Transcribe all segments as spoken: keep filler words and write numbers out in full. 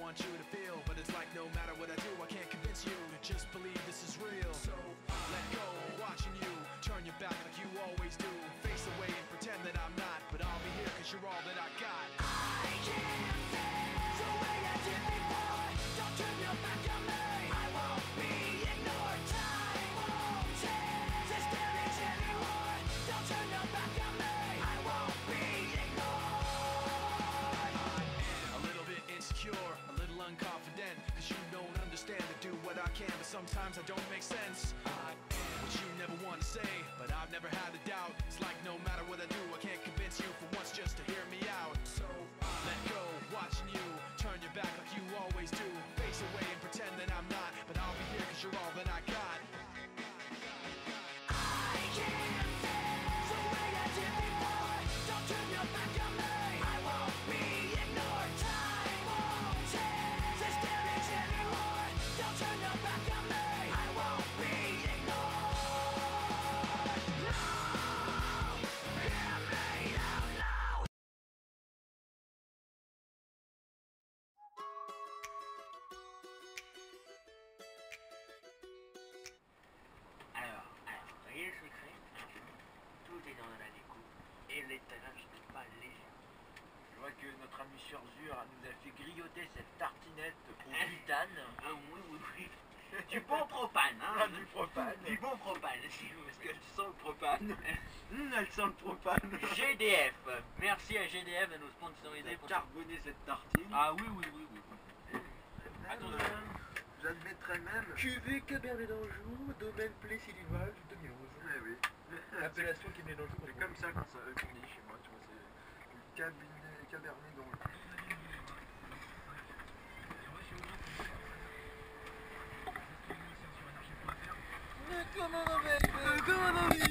want you to feel, but it's like no matter what I do, I can't convince you to just believe this is real. So let go, watching you turn your back like you always do. Face away and pretend that I'm not, but I'll be here cause you're all that I got. I can't feel the way I did before. Don't turn your back on me. I won't be ignored. Time won't change this damage anymore. Don't turn your back on me. I won't be ignored. I'm a little bit insecure, a little unconfident, cause you don't understand to do what I can, but sometimes I don't make sense. I am what you never want to say, but I've never had a doubt. It's like no matter what I do, I can't convince you for once just to hear me out. So let go, watching you turn your back like you always do. Face away and pretend that I'm not, but I'll be here cause you're all that I got. I can't feel the way I did before. Don't turn your back on me. I won't be ignored. Time won't change this damage anymore. Don't turn your back on me. I won't be ignored. No, hear me out loud. Alors, alors, vous voyez le secret? Tout est dans la déco. Et l'étalage n'est pas léger. Je vois que notre ami Surzur nous a fait grignoter cette tartinette au butane. Ah oui, oui, oui. Du bon propane, hein. Ah, du propane. Du bon propane, si vous. Parce qu'elle sent le propane. Hum, elle sent le propane. G D F. Merci à G D F de nous sponsoriser pour carboner cette tartine. Ah oui, oui, oui, oui. Attendez. J'admettrais même. Cuvée Cabernet d'Anjou, domaine Plessis-Lival, deux mille onze. Eh oui. Appellation Cabernet d'Anjou. C'est comme ça qu'on ça- qu'on dit chez moi, tu vois, c'est du cabinet, cabernet dans le. Mais comment on va faire? Comment on va faire?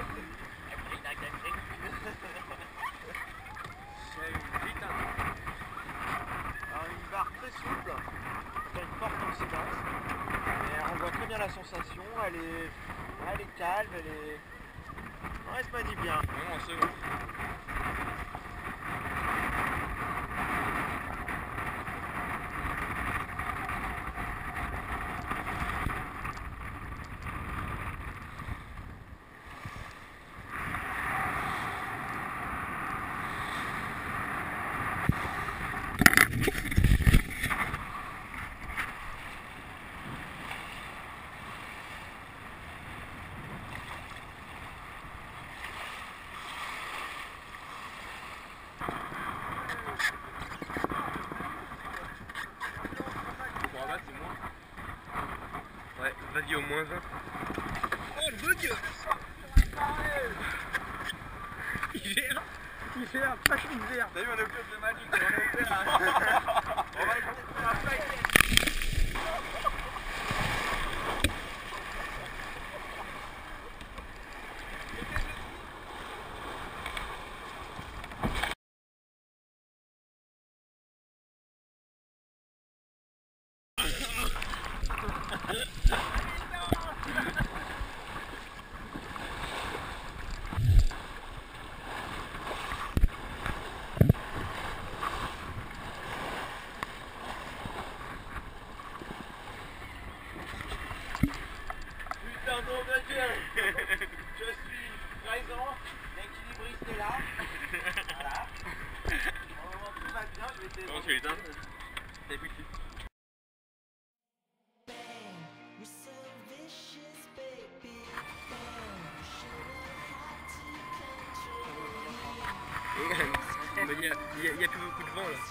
Alors, une barre très souple, qui a une forte incidence. Et on voit très bien la sensation, elle est, elle est calme, elle est. Ouais, elle se manie bien. Non, c'est bon. Bon, là, c'est moins. Ouais, vas-y au moins vingt. Oh le bug! Il gère! Il gère! Pas qu'il gère! T'as vu, on est au club de Magic, on est au club. On va écouter la flight! Putain, nom de Dieu! Je suis présent, l'équilibriste est là. Voilà. Au moment où tout va bien, je vais t'aider. Comment tu l'éteins? T'as plus dessus. Mais il n'y a, y a- y a plus beaucoup de vent là.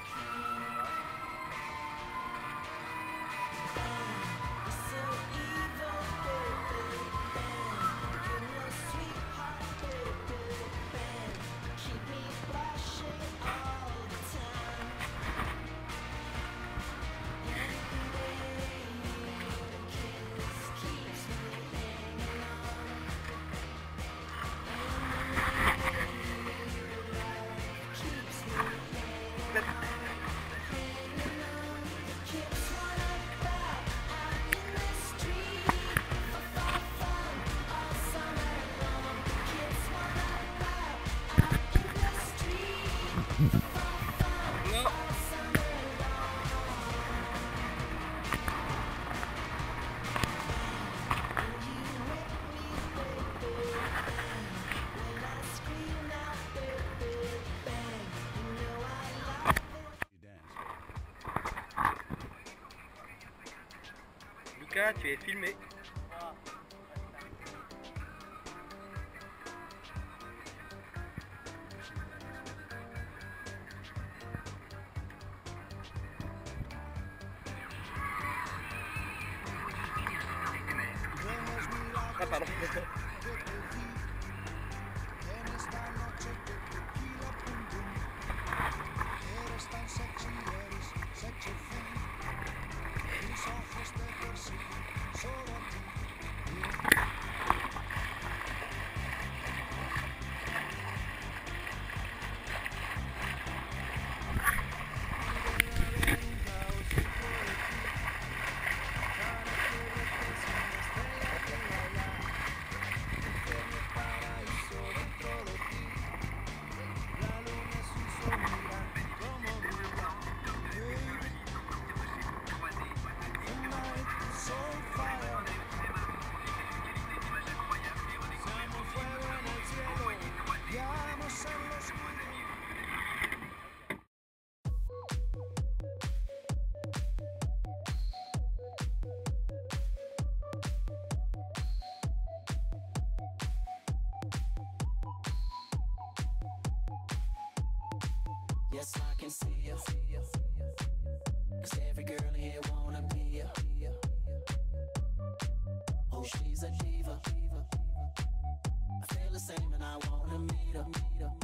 cas, tu es filmé. Ah pardon. Yes, I can see you. Cause every girl here wanna be ya. Oh, she's a diva. I feel the same and I wanna meet her.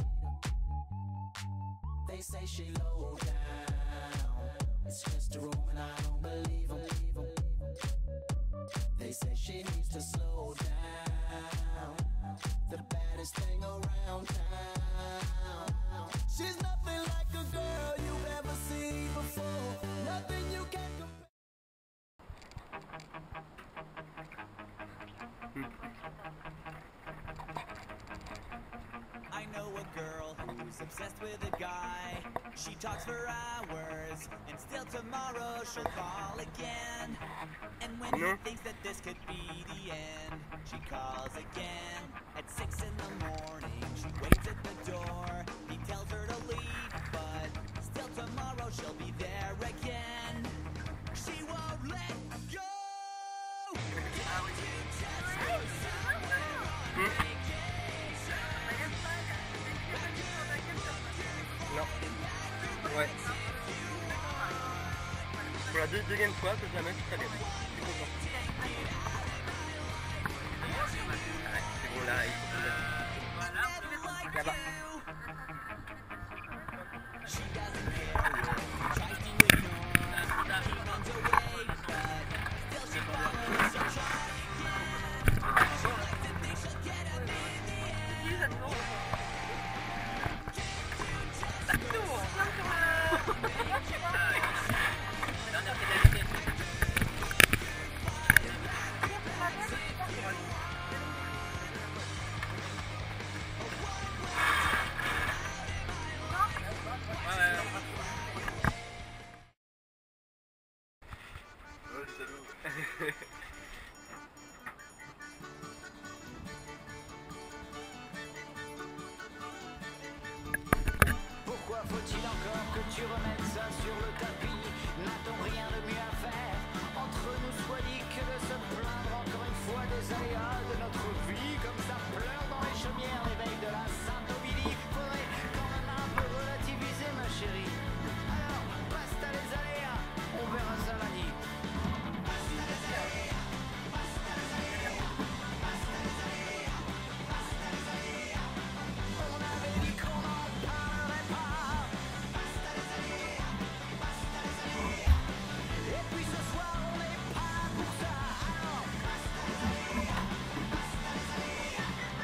They say she low down. It's just a room and I don't believe them. They say she needs to slow down. The baddest thing around town. She's nothing like a girl you've ever seen before. Nothing you can compare. I know a girl who's obsessed with a guy. She talks for hours, and still tomorrow she'll call again. And when No. he thinks that this could be the end, she calls again. At six in the morning, she waits at the door. He tells her to leave, but still tomorrow she'll be there again. She won't let go. Can't you just go somewhere on vacation? Non. Ouais. Pour la deux- deuxième fois que je la mets, c'est très bien. Je suis content. Ouais, c'est bon là, il faut que je la- là-bas. She doesn't care if he tries to ignore. He runs away, but still she follows. She'll try again. She likes to think she'll get him in the end. Pourquoi faut-il encore que tu remettes ça sur le tapis? N'a-t-on rien de mieux à faire? Entre nous soit dit que de se plaindre encore une fois des aléas de notre vie. Comme ça pleure dans les chaumières l'éveil de la Sainte-Ovidie. Faudrait quand même un peu relativiser ma chérie. Alors, basta les aléas, on verra ça lundi. Basta les aléas, basta les aléas, basta les aléas, basta les aléas. On avait dit qu'on n'en parlerait pas. Basta les aléas, basta les aléas. Et puis ce soir on n'est pas là pour ça. Alors basta les aléas, basta les aléas,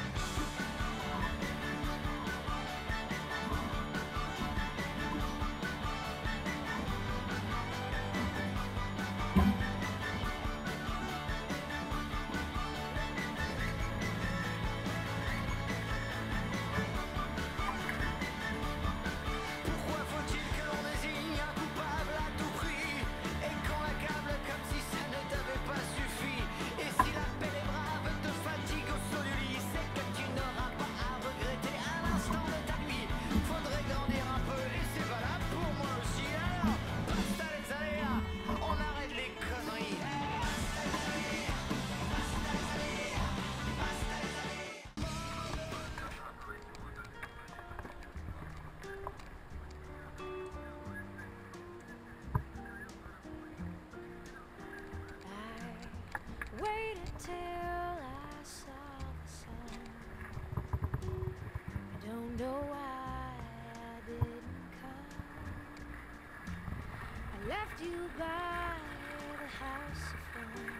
until I saw the sun. I don't know why I didn't come. I left you by the house of fun.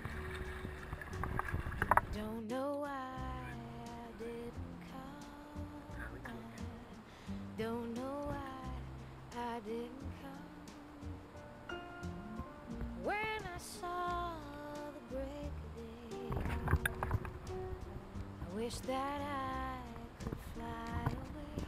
I don't know why I didn't come. I don't know why I didn't come. When I saw the break of day, I wish that I could fly away.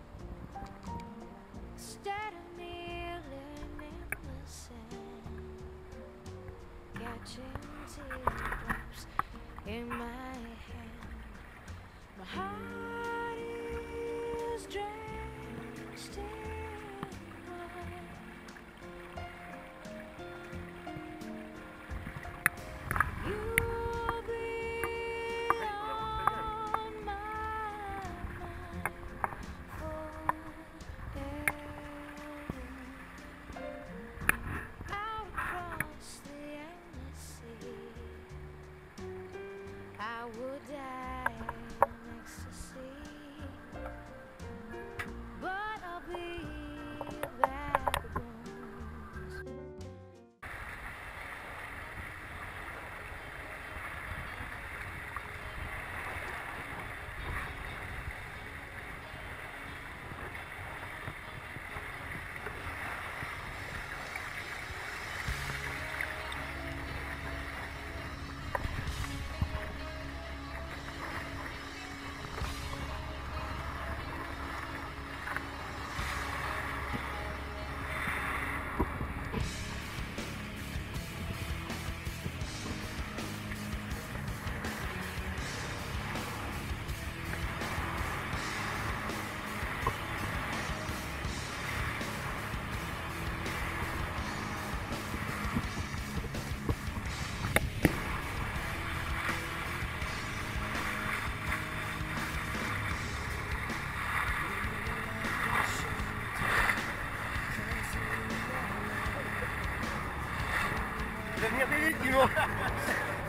Instead of kneeling in the sand, catching teardrops in my hand. My heart is drenched in blood. You'll be on my mind forever. Out across the endless sea, I would die in ecstasy, but I'll be a bag of bones. Je vais venir vite, Simon.